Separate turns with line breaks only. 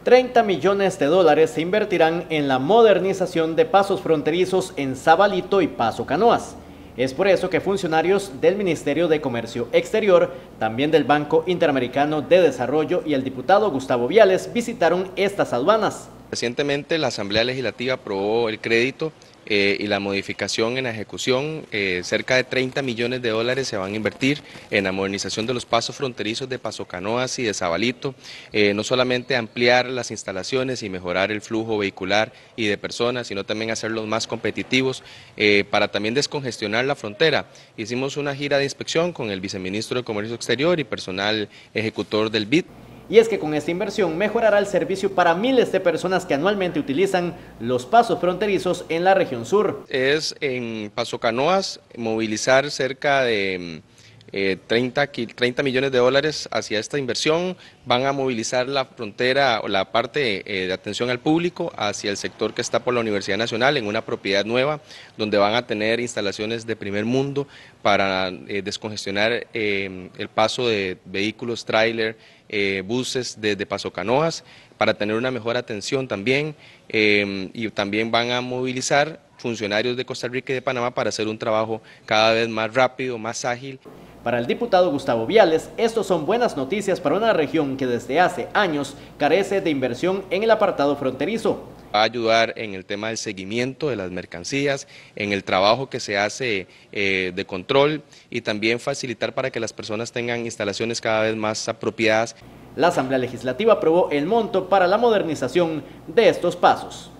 30 millones de dólares se invertirán en la modernización de pasos fronterizos en Sabalito y Paso Canoas. Es por eso que funcionarios del Ministerio de Comercio Exterior, también del Banco Interamericano de Desarrollo y el diputado Gustavo Viales visitaron estas aduanas.
Recientemente la Asamblea Legislativa aprobó el crédito y la modificación en la ejecución. Cerca de 30 millones de dólares se van a invertir en la modernización de los pasos fronterizos de Paso Canoas y de Sabalito. No solamente ampliar las instalaciones y mejorar el flujo vehicular y de personas, sino también hacerlos más competitivos para también descongestionar la frontera. Hicimos una gira de inspección con el viceministro de Comercio Exterior y personal ejecutor del BID.
Y es que con esta inversión mejorará el servicio para miles de personas que anualmente utilizan los pasos fronterizos en la región sur.
Es en Paso Canoas movilizar cerca de 30 millones de dólares hacia esta inversión. Van a movilizar la frontera o la parte de atención al público hacia el sector que está por la Universidad Nacional en una propiedad nueva donde van a tener instalaciones de primer mundo para descongestionar el paso de vehículos, tráiler, buses desde Paso Canoas para tener una mejor atención también y también van a movilizar funcionarios de Costa Rica y de Panamá para hacer un trabajo cada vez más rápido, más ágil.
Para el diputado Gustavo Viales, estos son buenas noticias para una región que desde hace años carece de inversión en el apartado fronterizo.
Va a ayudar en el tema del seguimiento de las mercancías, en el trabajo que se hace de control y también facilitar para que las personas tengan instalaciones cada vez más apropiadas.
La Asamblea Legislativa aprobó el monto para la modernización de estos pasos.